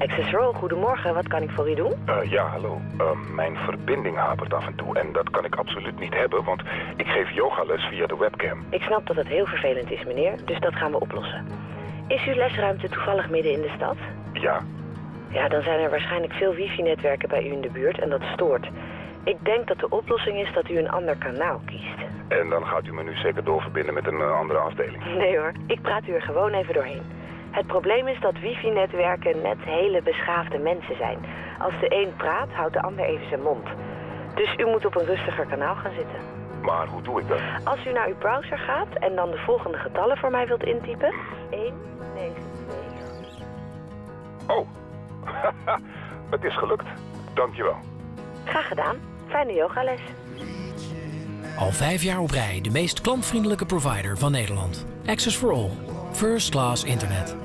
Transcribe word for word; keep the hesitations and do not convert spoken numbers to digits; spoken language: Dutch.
Access for All, goedemorgen. Wat kan ik voor u doen? Uh, ja, hallo. Uh, mijn verbinding hapert af en toe en dat kan ik absoluut niet hebben, want ik geef yogales via de webcam. Ik snap dat het heel vervelend is, meneer, dus dat gaan we oplossen. Is uw lesruimte toevallig midden in de stad? Ja. Ja, dan zijn er waarschijnlijk veel wifi-netwerken bij u in de buurt en dat stoort. Ik denk dat de oplossing is dat u een ander kanaal kiest. En dan gaat u me nu zeker doorverbinden met een uh, andere afdeling? Nee hoor, ik praat u er gewoon even doorheen. Het probleem is dat wifi-netwerken net hele beschaafde mensen zijn. Als de een praat, houdt de ander even zijn mond. Dus u moet op een rustiger kanaal gaan zitten. Maar hoe doe ik dat? Als u naar uw browser gaat en dan de volgende getallen voor mij wilt intypen. één negen twee. Oh, het is gelukt. Dankjewel. Graag gedaan. Fijne yogales. Al vijf jaar op rij de meest klantvriendelijke provider van Nederland. Access for All. First class internet.